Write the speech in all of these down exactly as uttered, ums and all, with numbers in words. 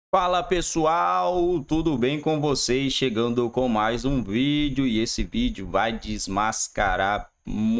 Fala pessoal, tudo bem com vocês? Chegando com mais um vídeo e esse vídeo vai desmascarar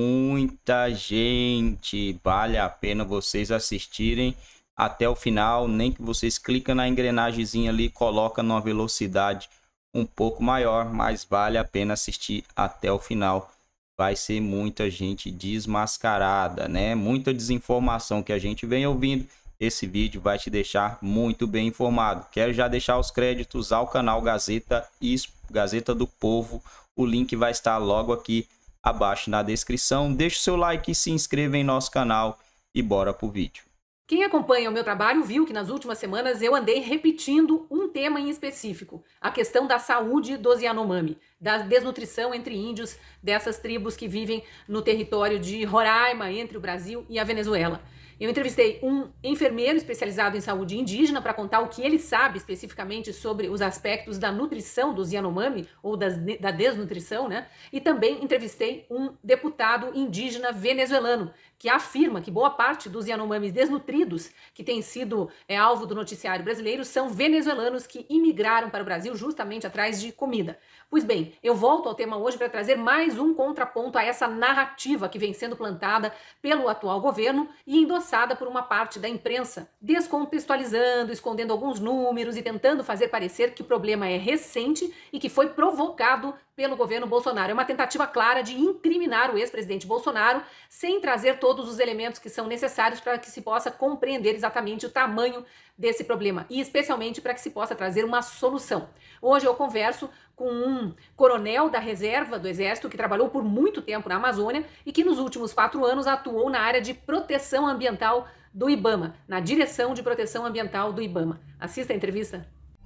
muita gente. Vale a pena vocês assistirem até o final, nem que vocês clicam na engrenagemzinha ali, e coloca numa velocidade um pouco maior, mas vale a pena assistir até o final. Vai ser muita gente desmascarada, né? Muita desinformação que a gente vem ouvindo. Esse vídeo vai te deixar muito bem informado. Quero já deixar os créditos ao canal Gazeta e Gazeta do Povo. O link vai estar logo aqui abaixo na descrição. Deixe o seu like, se inscreva em nosso canal e bora pro vídeo. Quem acompanha o meu trabalho viu que nas últimas semanas eu andei repetindo um tema em específico, a questão da saúde dos Yanomami, da desnutrição entre índios dessas tribos que vivem no território de Roraima, entre o Brasil e a Venezuela. Eu entrevistei um enfermeiro especializado em saúde indígena para contar o que ele sabe especificamente sobre os aspectos da nutrição dos Yanomami, ou das, da desnutrição, né? E também entrevistei um deputado indígena venezuelano, que afirma que boa parte dos Yanomamis desnutridos que têm sido é, alvo do noticiário brasileiro são venezuelanos que imigraram para o Brasil justamente atrás de comida. Pois bem, eu volto ao tema hoje para trazer mais um contraponto a essa narrativa que vem sendo plantada pelo atual governo e endossada por uma parte da imprensa, descontextualizando, escondendo alguns números e tentando fazer parecer que o problema é recente e que foi provocado pelo governo Bolsonaro. É uma tentativa clara de incriminar o ex-presidente Bolsonaro sem trazer todos os elementos que são necessários para que se possa compreender exatamente o tamanho desse problema e especialmente para que se possa trazer uma solução. Hoje eu converso com um coronel da reserva do Exército que trabalhou por muito tempo na Amazônia e que nos últimos quatro anos atuou na área de proteção ambiental do IBAMA, na direção de proteção ambiental do IBAMA. Assista a entrevista.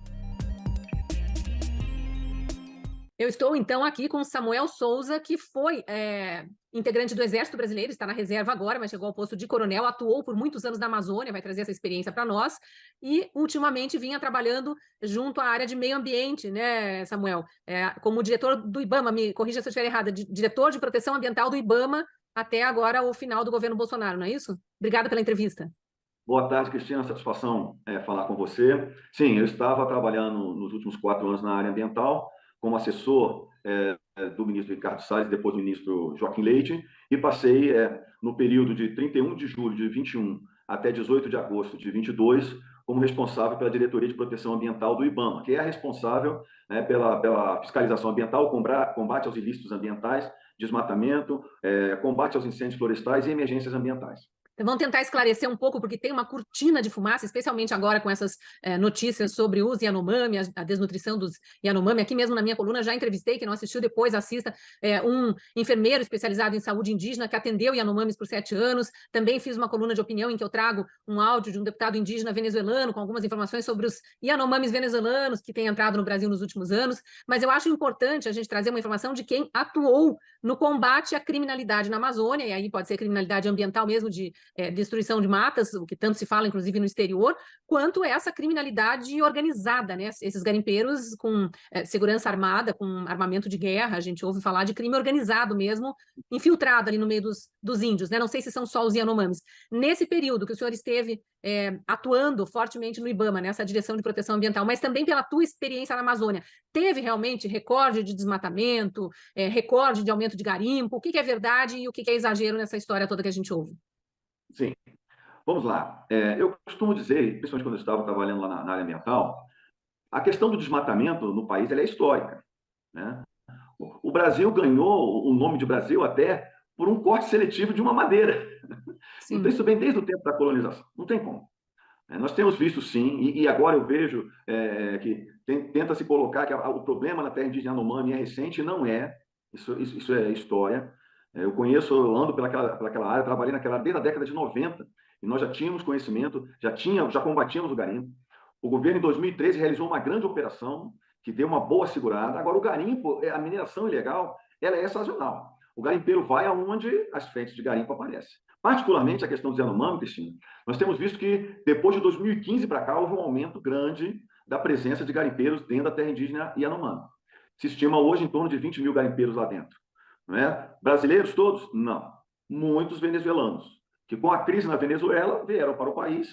Eu estou, então, aqui com Samuel Souza, que foi é, integrante do Exército Brasileiro, está na reserva agora, mas chegou ao posto de coronel, atuou por muitos anos na Amazônia, vai trazer essa experiência para nós, e ultimamente vinha trabalhando junto à área de meio ambiente, né, Samuel? É, como diretor do IBAMA, me corrija se eu estiver errada, de, diretor de proteção ambiental do IBAMA até agora o final do governo Bolsonaro, não é isso? Obrigada pela entrevista. Boa tarde, Cristina. Satisfação é, falar com você. Sim, eu estava trabalhando nos últimos quatro anos na área ambiental, como assessor é, do ministro Ricardo Salles, depois do ministro Joaquim Leite, e passei é, no período de trinta e um de julho de vinte e um até dezoito de agosto de vinte e dois, como responsável pela Diretoria de Proteção Ambiental do IBAMA, que é a responsável né, pela, pela fiscalização ambiental, combate aos ilícitos ambientais, desmatamento, é, combate aos incêndios florestais e emergências ambientais. Então, vamos tentar esclarecer um pouco, porque tem uma cortina de fumaça, especialmente agora com essas é, notícias sobre os Yanomami, a, a desnutrição dos Yanomami. Aqui mesmo na minha coluna já entrevistei, quem não assistiu depois assista, é, um enfermeiro especializado em saúde indígena que atendeu Yanomamis por sete anos. Também fiz uma coluna de opinião em que eu trago um áudio de um deputado indígena venezuelano com algumas informações sobre os Yanomamis venezuelanos que têm entrado no Brasil nos últimos anos. Mas eu acho importante a gente trazer uma informação de quem atuou no combate à criminalidade na Amazônia, e aí pode ser criminalidade ambiental mesmo, de É, destruição de matas, o que tanto se fala, inclusive, no exterior, quanto essa criminalidade organizada, né? Esses garimpeiros com é, segurança armada, com armamento de guerra, a gente ouve falar de crime organizado mesmo, infiltrado ali no meio dos, dos índios, né? Não sei se são só os Yanomamis. Nesse período que o senhor esteve é, atuando fortemente no IBAMA, nessa direção de proteção ambiental, mas também pela tua experiência na Amazônia, teve realmente recorde de desmatamento, é, recorde de aumento de garimpo? O que, que é verdade e o que, que é exagero nessa história toda que a gente ouve? Sim, vamos lá. É, eu costumo dizer, principalmente quando eu estava trabalhando lá na, na área ambiental, a questão do desmatamento no país ela é histórica. Né? O, o Brasil ganhou o nome de Brasil até por um corte seletivo de uma madeira. Sim. Então, isso vem desde o tempo da colonização. Não tem como. É, nós temos visto, sim, e, e agora eu vejo é, que tem, tenta se colocar que a, o problema na terra indígena Yanomami é recente, não é. Isso, isso, isso é história. Eu conheço, eu ando pelaquela, pelaquela área, trabalhei naquela área desde a década de noventa, e nós já tínhamos conhecimento, já, tinha, já combatíamos o garimpo. O governo, em dois mil e treze, realizou uma grande operação que deu uma boa segurada. Agora, o garimpo, a mineração ilegal, ela é sazonal. O garimpeiro vai aonde as frentes de garimpo aparecem. Particularmente a questão dos Yanomami, Cristina, nós temos visto que, depois de dois mil e quinze para cá, houve um aumento grande da presença de garimpeiros dentro da terra indígena Yanomami. Se estima hoje em torno de vinte mil garimpeiros lá dentro. Não é? Brasileiros todos? Não. Muitos venezuelanos, que com a crise na Venezuela vieram para o país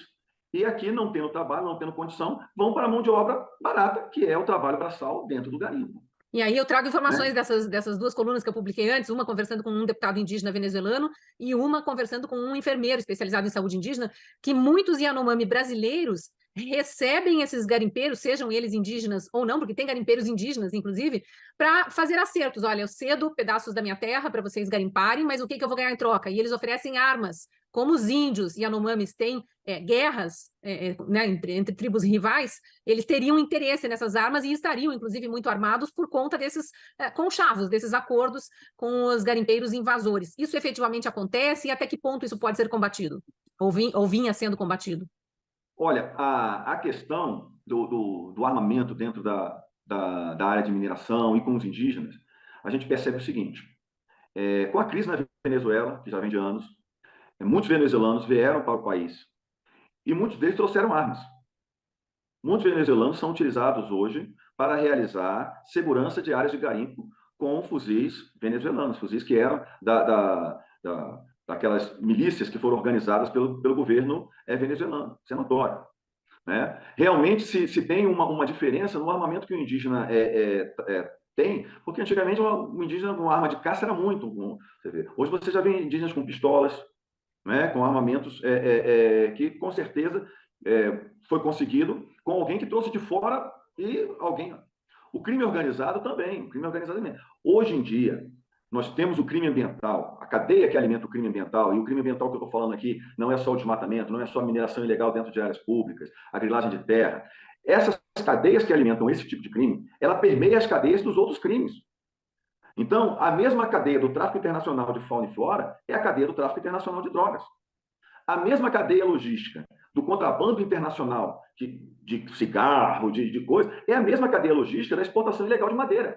E aqui, não tendo trabalho, não tendo condição, vão para a mão de obra barata, que é o trabalho braçal dentro do garimpo. E aí eu trago informações Né? dessas, dessas duas colunas que eu publiquei antes, uma conversando com um deputado indígena venezuelano e uma conversando com um enfermeiro especializado em saúde indígena, que muitos Yanomami brasileiros recebem esses garimpeiros, sejam eles indígenas ou não, porque tem garimpeiros indígenas, inclusive, para fazer acertos. Olha, eu cedo pedaços da minha terra para vocês garimparem, mas o que, que eu vou ganhar em troca? E eles oferecem armas. Como os índios Yanomamis têm é, guerras é, é, né, entre, entre tribos rivais, eles teriam interesse nessas armas e estariam, inclusive, muito armados por conta desses é, conchavos, desses acordos com os garimpeiros invasores. Isso efetivamente acontece e até que ponto isso pode ser combatido? Ou, vim, ou vinha sendo combatido? Olha, a, a questão do, do, do armamento dentro da, da, da área de mineração e com os indígenas, a gente percebe o seguinte, é, com a crise na Venezuela, que já vem de anos, muitos venezuelanos vieram para o país e muitos deles trouxeram armas. Muitos venezuelanos são utilizados hoje para realizar segurança de áreas de garimpo com fuzis venezuelanos, fuzis que eram da, da, da, daquelas milícias que foram organizadas pelo, pelo governo é, venezuelano. Isso é notório. Né? Realmente se, se tem uma, uma diferença no armamento que o indígena é, é, é, tem, porque antigamente o indígena com arma de caça era muito. Com, você vê. Hoje você já vê indígenas com pistolas, né, com armamentos é, é, é, que, com certeza, é, foi conseguido com alguém que trouxe de fora e alguém... O crime organizado também, o crime organizado também. Hoje em dia, nós temos o crime ambiental, a cadeia que alimenta o crime ambiental, e o crime ambiental que eu estou falando aqui não é só o desmatamento, não é só a mineração ilegal dentro de áreas públicas, a grilagem de terra. Essas cadeias que alimentam esse tipo de crime, ela permeia as cadeias dos outros crimes. Então, a mesma cadeia do tráfico internacional de fauna e flora é a cadeia do tráfico internacional de drogas. A mesma cadeia logística do contrabando internacional de, de cigarro, de, de coisa, é a mesma cadeia logística da exportação ilegal de madeira.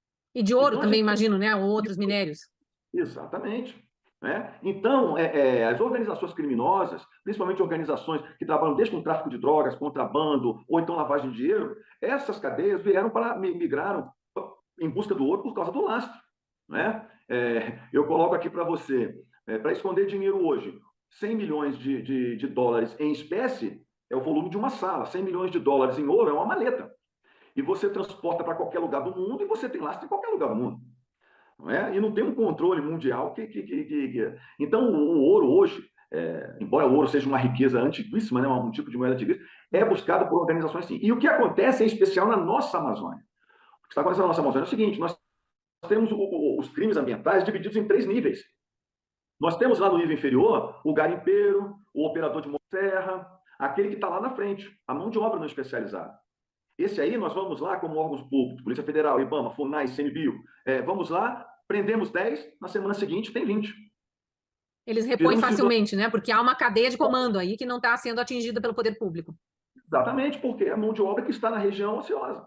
E de ouro então, também, gente... imagino, né? Ou outros minérios. Exatamente. Né? Então, é, é, as organizações criminosas, principalmente organizações que trabalham desde com tráfico de drogas, contrabando, ou então lavagem de dinheiro, essas cadeias vieram para, migraram em busca do ouro por causa do lastro. Né? É, eu coloco aqui para você, é, para esconder dinheiro hoje, cem milhões de, de, de dólares em espécie é o volume de uma sala, cem milhões de dólares em ouro é uma maleta. E você transporta para qualquer lugar do mundo e você tem lastro em qualquer lugar do mundo. Não é? E não tem um controle mundial que... que, que, que... Então, o, o ouro hoje, é, embora o ouro seja uma riqueza antiguíssima, né, um tipo de moeda antiguíssima, é buscado por organizações assim. E o que acontece, em especial, na nossa Amazônia? O que está acontecendo na nossa Amazônia é o seguinte, nós temos o, o, os crimes ambientais divididos em três níveis. Nós temos lá no nível inferior o garimpeiro, o operador de motosserra, aquele que está lá na frente, a mão de obra não especializada. Esse aí nós vamos lá como órgãos públicos, Polícia Federal, IBAMA, FUNAI, CNBio, é, vamos lá, prendemos dez, na semana seguinte tem vinte. Eles repõem facilmente, né? Porque há uma cadeia de comando aí que não está sendo atingida pelo poder público. Exatamente, porque é a mão de obra que está na região ociosa.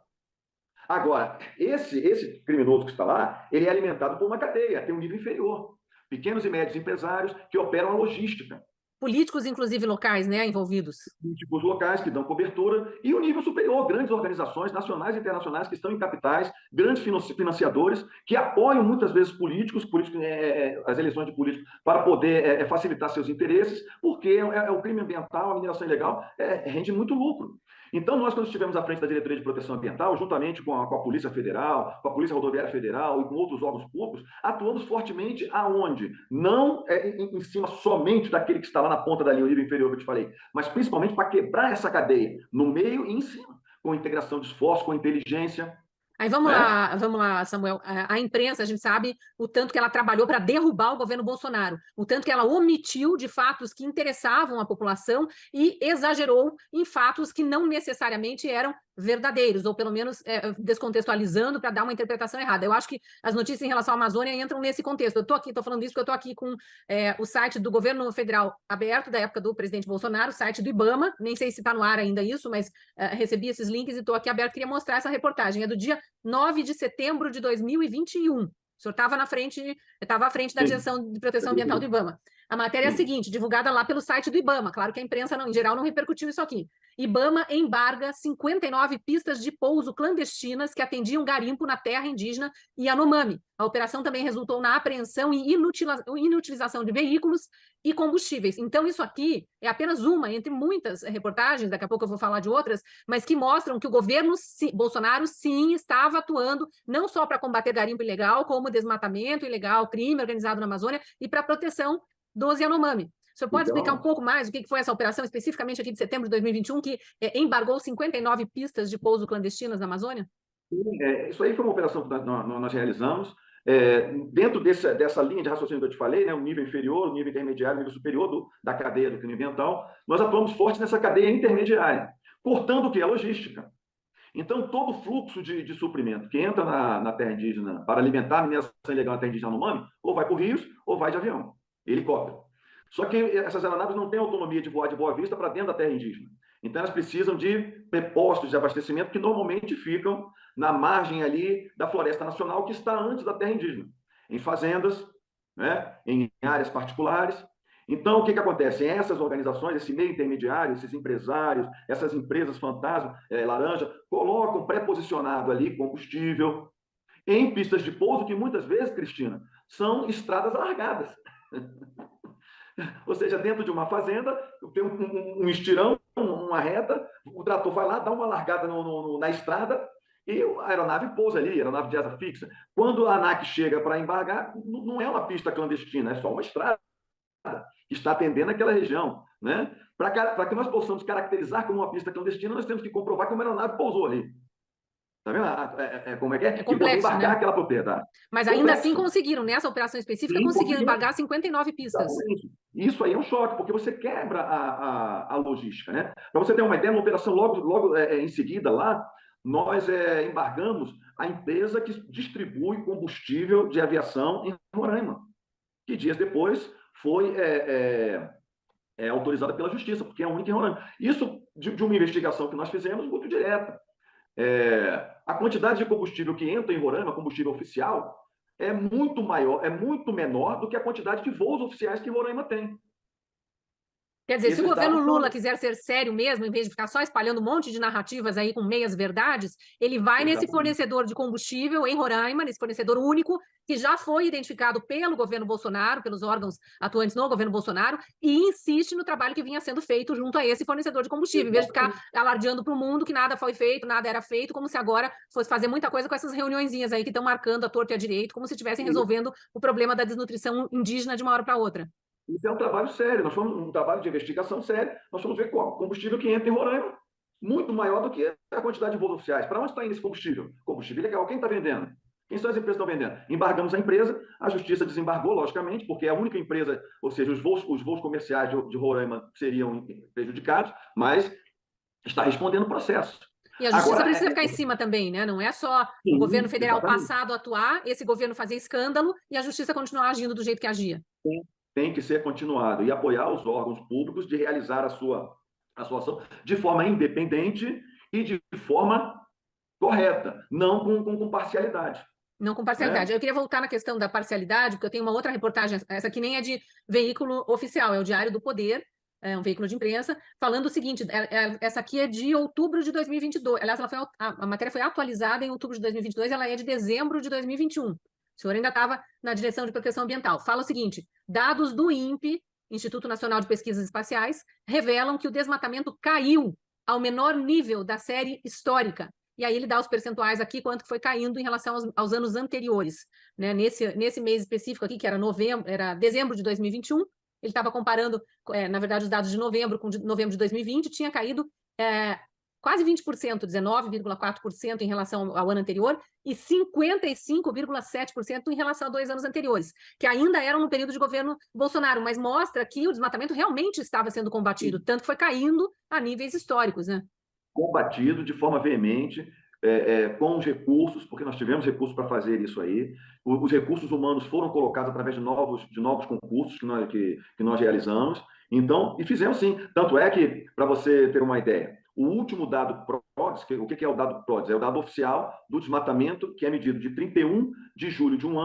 Agora, esse, esse criminoso que está lá, ele é alimentado por uma cadeia, tem um nível inferior. Pequenos e médios empresários que operam a logística. Políticos, inclusive, locais, né, envolvidos. Políticos locais que dão cobertura. E o nível superior, grandes organizações nacionais e internacionais que estão em capitais, grandes financiadores, que apoiam muitas vezes políticos, políticos é, as eleições de políticos, para poder é, facilitar seus interesses, porque é, é o crime ambiental, a mineração ilegal, é, rende muito lucro. Então, nós, quando estivemos à frente da Diretoria de Proteção Ambiental, juntamente com a, com a Polícia Federal, com a Polícia Rodoviária Federal e com outros órgãos públicos, atuamos fortemente aonde? Não é, em, em cima somente daquele que está lá na ponta da linha, o nível inferior que eu te falei, mas principalmente para quebrar essa cadeia, no meio e em cima, com integração de esforços, com inteligência. Aí vamos é? lá, vamos lá, Samuel. A, a imprensa, a gente sabe o tanto que ela trabalhou para derrubar o governo Bolsonaro, o tanto que ela omitiu de fatos que interessavam a população e exagerou em fatos que não necessariamente eram verdadeiros, ou pelo menos é, descontextualizando para dar uma interpretação errada. Eu acho que as notícias em relação à Amazônia entram nesse contexto. Eu estou aqui, estou falando isso porque eu estou aqui com é, o site do governo federal aberto, da época do presidente Bolsonaro, o site do IBAMA, nem sei se está no ar ainda isso, mas é, recebi esses links e estou aqui aberto, queria mostrar essa reportagem. É do dia nove de setembro de dois mil e vinte e um. O senhor estava na frente, estava à frente da direção de proteção ambiental do IBAMA. A matéria é a seguinte, divulgada lá pelo site do IBAMA, claro que a imprensa, não, em geral, não repercutiu isso aqui. IBAMA embarga cinquenta e nove pistas de pouso clandestinas que atendiam garimpo na terra indígena Yanomami. A operação também resultou na apreensão e inutilização de veículos e combustíveis. Então, isso aqui é apenas uma entre muitas reportagens, daqui a pouco eu vou falar de outras, mas que mostram que o governo Bolsonaro, sim, estava atuando não só para combater garimpo ilegal, como desmatamento ilegal, crime organizado na Amazônia e para a proteção dos Yanomami. O senhor pode então explicar um pouco mais o que foi essa operação, especificamente aqui de setembro de dois mil e vinte e um, que é, embargou cinquenta e nove pistas de pouso clandestinas na Amazônia? Sim, é, isso aí foi uma operação que nós, nós realizamos. É, dentro dessa, dessa linha de raciocínio que eu te falei, né, o nível inferior, o nível intermediário, o nível superior do, da cadeia do crime ambiental, nós atuamos forte nessa cadeia intermediária, cortando o que? A logística. Então, todo fluxo de, de suprimento que entra na, na terra indígena para alimentar a mineração ilegal na terra indígena Yanomami, ou vai por rios, ou vai de avião, helicóptero. Só que essas aeronaves não têm autonomia de voar de Boa Vista para dentro da terra indígena. Então, elas precisam de postos de abastecimento que normalmente ficam na margem ali da floresta nacional, que está antes da terra indígena, em fazendas, né, em áreas particulares. Então, o que, que acontece? Essas organizações, esse meio intermediário, esses empresários, essas empresas fantasma, é, laranja, colocam pré-posicionado ali combustível em pistas de pouso que muitas vezes, Cristina, são estradas largadas. Ou seja, dentro de uma fazenda, tem um, um, um estirão, uma reta, o trator vai lá, dá uma largada no, no, na estrada e a aeronave pousa ali, a aeronave de asa fixa. Quando a ANAC chega para embargar, não é uma pista clandestina, é só uma estrada que está atendendo aquela região. Né? Para que nós possamos caracterizar como uma pista clandestina, nós temos que comprovar que uma aeronave pousou ali. Tá vendo? É, é, como é que é? É complexo, e poder embargar, né, aquela propriedade. Mas ainda complexo. Assim conseguiram, nessa operação específica, Sim, conseguiram embargar cinquenta e nove pistas. Exatamente. Isso aí é um choque, porque você quebra a, a, a logística. Né? Para você ter uma ideia, uma operação logo, logo é, em seguida lá, nós é, embargamos a empresa que distribui combustível de aviação em Roraima, que dias depois foi é, é, é, autorizada pela Justiça, porque é a única em Roraima. Isso de, de uma investigação que nós fizemos muito direta. É, a quantidade de combustível que entra em Roraima, combustível oficial, é muito maior, é muito menor do que a quantidade de voos oficiais que Roraima tem. Quer dizer, se o governo Lula quiser ser sério mesmo, em vez de ficar só espalhando um monte de narrativas aí com meias verdades, ele vai Exatamente. Nesse fornecedor de combustível em Roraima, nesse fornecedor único, que já foi identificado pelo governo Bolsonaro, pelos órgãos atuantes no governo Bolsonaro, e insiste no trabalho que vinha sendo feito junto a esse fornecedor de combustível, Exatamente. Em vez de ficar alardeando para o mundo que nada foi feito, nada era feito, como se agora fosse fazer muita coisa com essas reuniõezinhas aí que estão marcando a torto e a direito, como se estivessem resolvendo o problema da desnutrição indígena de uma hora para outra. Isso é um trabalho sério, nós fomos um trabalho de investigação sério, nós vamos ver qual combustível que entra em Roraima, muito maior do que a quantidade de voos oficiais. Para onde está indo esse combustível? Combustível ilegal, quem está vendendo? Quem são as empresas que estão vendendo? Embargamos a empresa, a Justiça desembargou, logicamente, porque é a única empresa, ou seja, os voos, os voos comerciais de, de Roraima seriam prejudicados, mas está respondendo o processo. E a Justiça Agora, precisa é... ficar em cima também, né? Não é só Sim, o governo federal exatamente. Passado atuar, esse governo fazer escândalo e a Justiça continuar agindo do jeito que agia. Sim. Tem que ser continuado e apoiar os órgãos públicos de realizar a sua, a sua ação de forma independente e de forma correta, não com, com, com parcialidade. Não com parcialidade. É. Eu queria voltar na questão da parcialidade, porque eu tenho uma outra reportagem, essa aqui nem é de veículo oficial, é o Diário do Poder, é um veículo de imprensa, falando o seguinte, essa aqui é de outubro de dois mil e vinte e dois, aliás, ela foi, a matéria foi atualizada em outubro de dois mil e vinte e dois, ela é de dezembro de dois mil e vinte e um. O senhor ainda estava na Direção de Proteção Ambiental. Fala o seguinte, dados do INPE, Instituto Nacional de Pesquisas Espaciais, revelam que o desmatamento caiu ao menor nível da série histórica. E aí ele dá os percentuais aqui, quanto foi caindo em relação aos, aos anos anteriores. Né? Nesse, nesse mês específico aqui, que era, novembro, era dezembro de dois mil e vinte e um, ele estava comparando, é, na verdade, os dados de novembro com de novembro de dois mil e vinte, tinha caído é, quase vinte por cento, dezenove vírgula quatro por cento em relação ao ano anterior e cinquenta e cinco vírgula sete por cento em relação a dois anos anteriores, que ainda eram no período de governo Bolsonaro, mas mostra que o desmatamento realmente estava sendo combatido, tanto que foi caindo a níveis históricos, né? Combatido de forma veemente, é, é, com os recursos, porque nós tivemos recursos para fazer isso aí, o, os recursos humanos foram colocados através de novos, de novos concursos que nós, que, que nós realizamos, então, e fizemos sim, tanto é que, para você ter uma ideia, o último dado PRODES, que, o que é o dado PRODES? É o dado oficial do desmatamento, que é medido de trinta e um de julho de um ano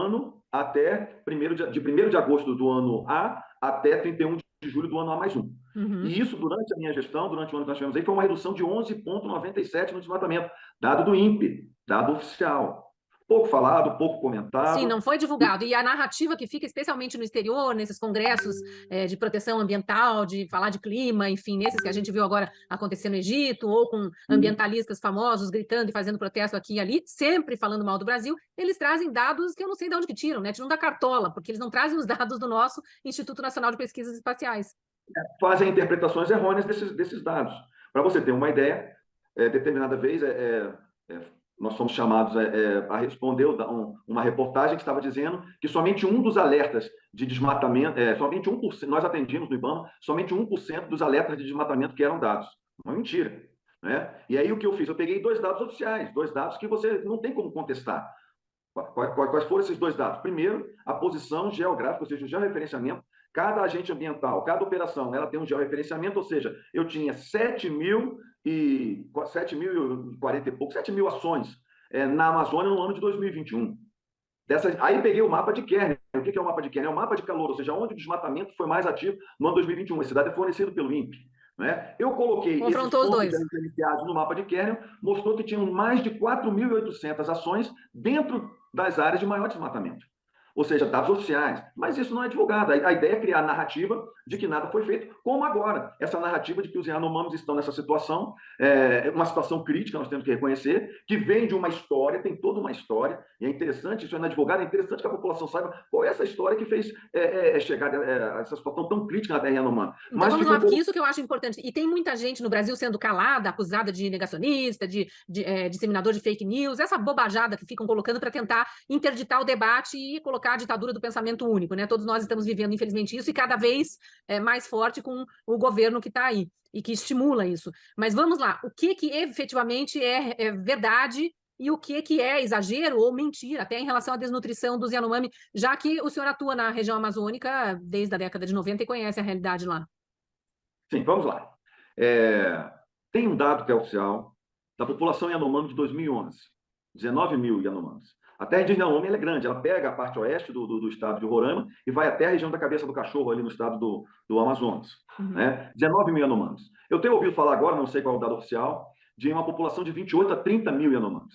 até primeiro de, de primeiro de agosto do ano A até trinta e um de julho do ano A mais um. Uhum. E isso, durante a minha gestão, durante o ano que nós tivemos aí, foi uma redução de onze vírgula noventa e sete no desmatamento, dado do INPE, dado oficial. Pouco falado, pouco comentado. Sim, não foi divulgado. E a narrativa que fica, especialmente no exterior, nesses congressos é, de proteção ambiental, de falar de clima, enfim, nesses que a gente viu agora acontecer no Egito, ou com ambientalistas famosos gritando e fazendo protesto aqui e ali, sempre falando mal do Brasil, eles trazem dados que eu não sei de onde que tiram, né? Tiram da cartola, porque eles não trazem os dados do nosso Instituto Nacional de Pesquisas Espaciais. Fazem interpretações errôneas desses, desses dados. Para você ter uma ideia, é, determinada vez, é, é, nós fomos chamados é, é, a responder um, uma reportagem que estava dizendo que somente um dos alertas de desmatamento, é, somente um por cento, nós atendimos no IBAMA, somente um por cento dos alertas de desmatamento que eram dados. Uma mentira. Né? E aí o que eu fiz? Eu peguei dois dados oficiais, dois dados que você não tem como contestar. Quais, quais foram esses dois dados? Primeiro, a posição geográfica, ou seja, o georreferenciamento. Cada agente ambiental, cada operação, ela tem um georreferenciamento, ou seja, eu tinha sete mil e quarenta e pouco, sete mil ações é, na Amazônia no ano de dois mil e vinte e um. Dessas, aí peguei o mapa de Kern. O que é o mapa de Kern? É o mapa de calor, ou seja, onde o desmatamento foi mais ativo no ano dois mil e vinte e um. Esse dado é fornecido pelo INPE. Né? Eu coloquei Confrontou esses os dois iniciados no mapa de Kern, mostrou que tinham mais de quatro mil e oitocentas ações dentro das áreas de maior desmatamento. Ou seja, dados oficiais. Mas isso não é divulgado. A ideia é criar a narrativa de que nada foi feito, como agora. Essa narrativa de que os Yanomamis estão nessa situação, é uma situação crítica, nós temos que reconhecer, que vem de uma história, tem toda uma história, e é interessante, isso é advogado, é interessante que a população saiba qual é essa história que fez é, é, chegar a essa situação tão crítica na terra Yanomami. Então Mas vamos lá, ficou... porque isso que eu acho importante. E tem muita gente no Brasil sendo calada, acusada de negacionista, de, de é, disseminador de fake news, essa bobajada que ficam colocando para tentar interditar o debate e colocar a ditadura do pensamento único, né? Todos nós estamos vivendo, infelizmente, isso, e cada vez é, mais forte com o governo que está aí e que estimula isso. Mas vamos lá, o que, que efetivamente é, é verdade e o que, que é exagero ou mentira, até em relação à desnutrição dos Yanomami, já que o senhor atua na região amazônica desde a década de noventa e conhece a realidade lá. Sim, vamos lá. É, tem um dado que é oficial da população Yanomami de dois mil e onze, dezenove mil Yanomamis. A terra indígena Yanomami ela é grande, ela pega a parte oeste do, do, do estado de Roraima e vai até a região da Cabeça do Cachorro, ali no estado do, do Amazonas. Uhum. Né? dezenove mil Yanomamis. Eu tenho ouvido falar agora, não sei qual é o dado oficial, de uma população de vinte e oito a trinta mil Yanomamis.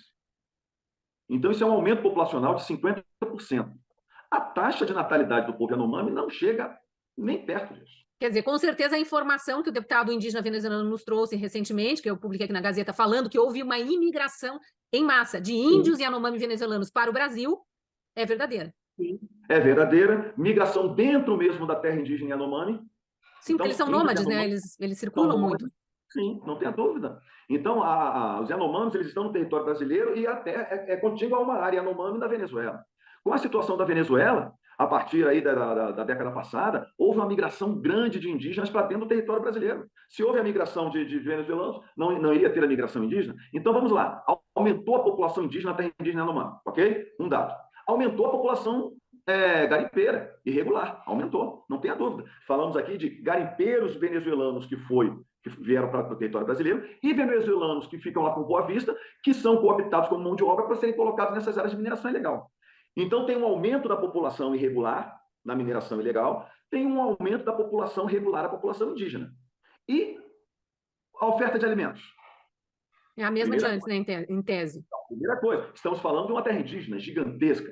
Então, isso é um aumento populacional de cinquenta por cento. A taxa de natalidade do povo Yanomami não chega nem perto disso. Quer dizer, com certeza a informação que o deputado indígena venezuelano nos trouxe recentemente, que eu publiquei aqui na Gazeta, falando que houve uma imigração em massa de índios Sim. Yanomami venezuelanos para o Brasil, é verdadeira. Sim, é verdadeira. Migração dentro mesmo da terra indígena Yanomami. Sim, então, porque eles são nômades, né? Eles, eles circulam muito. Sim, não tenha dúvida. Então, a, a, os Yanomamis, eles estão no território brasileiro e a terra é, é contígua a uma área Yanomami na Venezuela. Com a situação da Venezuela, a partir aí da, da, da década passada, houve uma migração grande de indígenas para dentro do território brasileiro. Se houve a migração de, de venezuelanos, não, não iria ter a migração indígena? Então, vamos lá. Aumentou a população indígena na terra indígena Yanomami, ok? Um dado. Aumentou a população é, garimpeira, irregular. Aumentou, não tenha dúvida. Falamos aqui de garimpeiros venezuelanos que, foi, que vieram para o território brasileiro e venezuelanos que ficam lá com Boa Vista, que são cooptados como mão de obra para serem colocados nessas áreas de mineração ilegal. Então, tem um aumento da população irregular na mineração ilegal, tem um aumento da população regular, a população indígena. E a oferta de alimentos? É a mesma primeira de antes, né, em tese. Então, primeira coisa, estamos falando de uma terra indígena gigantesca.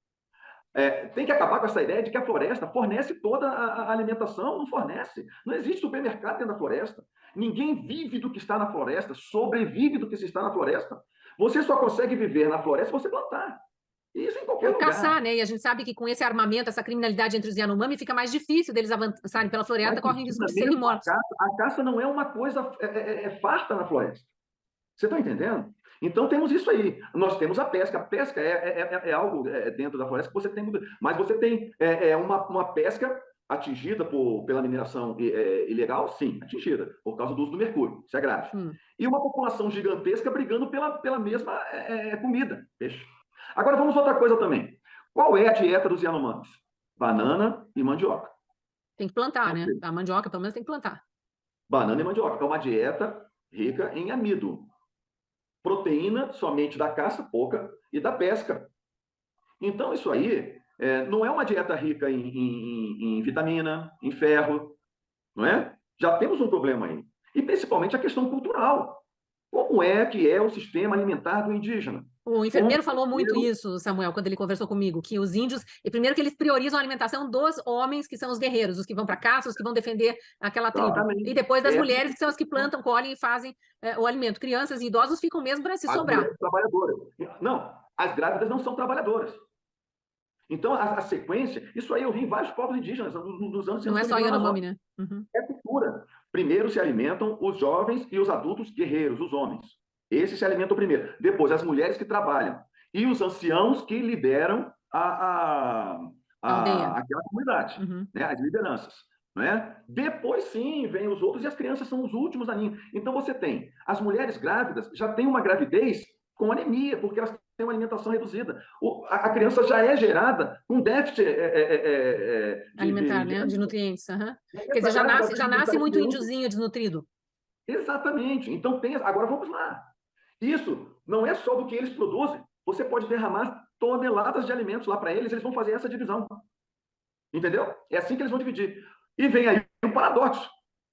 É, tem que acabar com essa ideia de que a floresta fornece toda a, a alimentação. Não fornece. Não existe supermercado dentro da floresta. Ninguém vive do que está na floresta, sobrevive do que se está na floresta. Você só consegue viver na floresta se você plantar. Isso em qualquer lugar. Caçar, né? E a gente sabe que com esse armamento, essa criminalidade entre os Yanomami, fica mais difícil deles avançarem pela floresta, correm risco de serem mortos. A caça, a caça não é uma coisa é, é, é farta na floresta. Você está entendendo? Então temos isso aí. Nós temos a pesca. A pesca é, é, é algo dentro da floresta que você tem, mas você tem é, é uma, uma pesca atingida por, pela mineração é, ilegal, sim, atingida, por causa do uso do mercúrio. Isso é grave. Hum. E uma população gigantesca brigando pela, pela mesma é, comida, peixe. Agora vamos a outra coisa também. Qual é a dieta dos Yanomamis? Banana e mandioca. Tem que plantar, né? A mandioca, pelo menos, tem que plantar. Banana e mandioca. É uma dieta rica em amido. Proteína somente da caça, pouca, e da pesca. Então, isso aí É, não é uma dieta rica em, em, em vitamina, em ferro, não é? Já temos um problema aí. E principalmente a questão cultural. Como é que é o sistema alimentar do indígena? O Como enfermeiro falou muito primeiro, isso, Samuel, quando ele conversou comigo, que os índios, e primeiro que eles priorizam a alimentação dos homens, que são os guerreiros, os que vão para caça, os que vão defender aquela tribo. E exatamente, depois das essa mulheres, que são as que plantam, colhem e fazem é, o alimento. Crianças e idosos ficam mesmo para se as sobrar. mulheres trabalhadoras. Não, as grávidas não são trabalhadoras. Então, a, a sequência, isso aí eu vi em vários povos indígenas nos anos Não é só Yanomami, né? Uhum. É cultura. Primeiro se alimentam os jovens e os adultos guerreiros, os homens. Esses se alimentam primeiro. Depois, as mulheres que trabalham. E os anciãos que lideram a, a, a, aquela comunidade, uhum. né? As lideranças. Né? Depois, sim, vem os outros e as crianças são os últimos ali. Então, você tem as mulheres grávidas, já têm uma gravidez com anemia, porque elas têm uma alimentação reduzida. O, a, a criança já é gerada com déficit é, é, é, de, alimentar, de, né? De, de nutrientes. Uhum. Quer dizer, já nasce, já nasce muito índiozinho desnutrido. Exatamente. Então, tem, agora vamos lá. Isso não é só do que eles produzem. Você pode derramar toneladas de alimentos lá para eles, eles vão fazer essa divisão. Entendeu? É assim que eles vão dividir. E vem aí o paradoxo.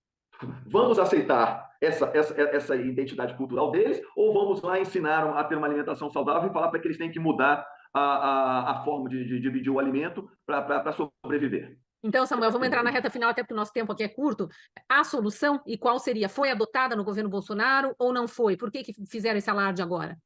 Vamos aceitar essa, essa, essa identidade cultural deles ou vamos lá ensinar a ter uma alimentação saudável e falar para que eles têm que mudar a, a, a forma de, de dividir o alimento para sobreviver? Então, Samuel, vamos entrar na reta final, até porque o nosso tempo aqui é curto. A solução, e qual seria? Foi adotada no governo Bolsonaro ou não foi? Por que, que fizeram esse alarde agora?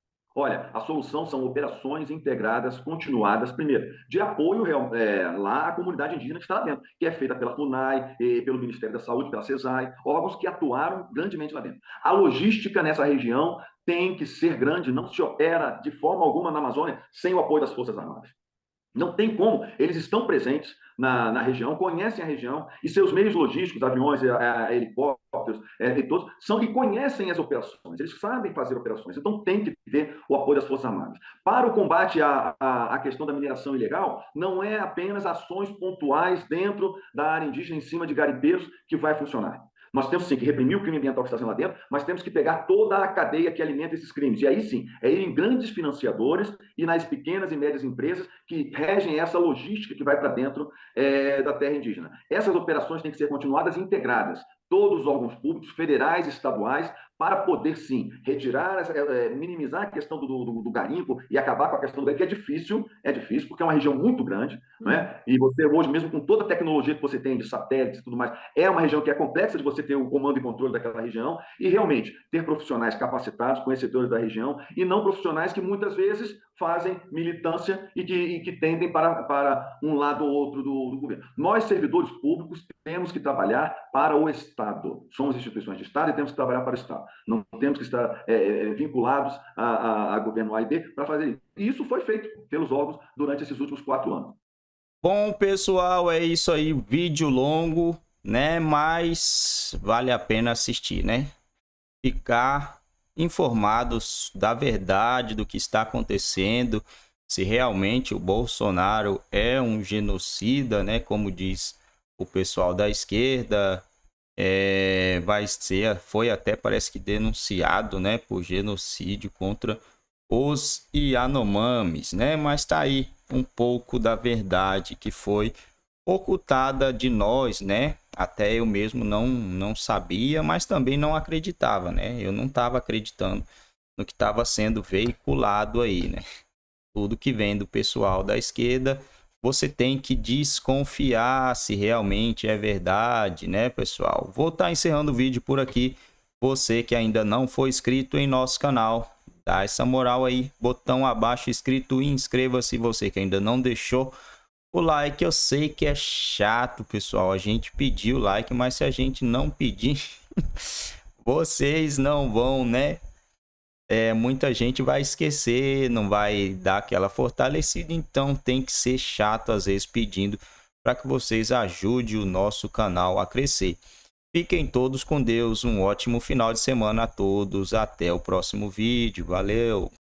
Olha, a solução são operações integradas, continuadas, primeiro, de apoio é, lá à comunidade indígena que está lá dentro, que é feita pela FUNAI, pelo Ministério da Saúde, pela CESAI, órgãos que atuaram grandemente lá dentro. A logística nessa região tem que ser grande, não se opera de forma alguma na Amazônia sem o apoio das Forças Armadas. Não tem como, eles estão presentes na, na região, conhecem a região e seus meios logísticos, aviões, a, a, helicópteros, é, e todos, são que conhecem as operações, eles sabem fazer operações, então tem que ter o apoio das Forças Armadas. Para o combate à, à, à questão da mineração ilegal, não é apenas ações pontuais dentro da área indígena, em cima de garimpeiros, que vai funcionar. Nós temos, sim, que reprimir o crime ambiental que está sendo lá dentro, mas temos que pegar toda a cadeia que alimenta esses crimes. E aí, sim, é ir em grandes financiadores e nas pequenas e médias empresas que regem essa logística que vai para dentro é, da terra indígena. Essas operações têm que ser continuadas e integradas. Todos os órgãos públicos, federais e estaduais, para poder, sim, retirar, é, minimizar a questão do, do, do garimpo e acabar com a questão do garimpo, que é difícil, é difícil, porque é uma região muito grande, uhum. né? E você hoje, mesmo com toda a tecnologia que você tem de satélites e tudo mais, é uma região que é complexa de você ter o comando e controle daquela região e realmente ter profissionais capacitados, conhecedores da região e não profissionais que muitas vezes fazem militância e que, e que tendem para, para um lado ou outro do, do governo. Nós, servidores públicos, temos que trabalhar para o Estado. Somos instituições de Estado e temos que trabalhar para o Estado. Não temos que estar é, vinculados a, a, a governo A e B para fazer isso. E isso foi feito pelos órgãos durante esses últimos quatro anos. Bom, pessoal, é isso aí. Vídeo longo, né? Mas vale a pena assistir, né? Ficar informados da verdade do que está acontecendo, se realmente o Bolsonaro é um genocida, né? Como diz o pessoal da esquerda. É, vai ser, foi até parece que denunciado, né, por genocídio contra os Yanomamis, né, mas tá aí um pouco da verdade que foi ocultada de nós, né, até eu mesmo não, não sabia, mas também não acreditava, né, eu não estava acreditando no que estava sendo veiculado aí, né, tudo que vem do pessoal da esquerda. Você tem que desconfiar se realmente é verdade, né, pessoal? Vou estar encerrando o vídeo por aqui. Você que ainda não foi inscrito em nosso canal, dá essa moral aí. Botão abaixo escrito inscreva-se. Você que ainda não deixou o like. Eu sei que é chato, pessoal. A gente pediu like, mas se a gente não pedir, vocês não vão, né? É, muita gente vai esquecer, não vai dar aquela fortalecida, então tem que ser chato às vezes pedindo para que vocês ajudem o nosso canal a crescer. Fiquem todos com Deus, um ótimo final de semana a todos, até o próximo vídeo, valeu!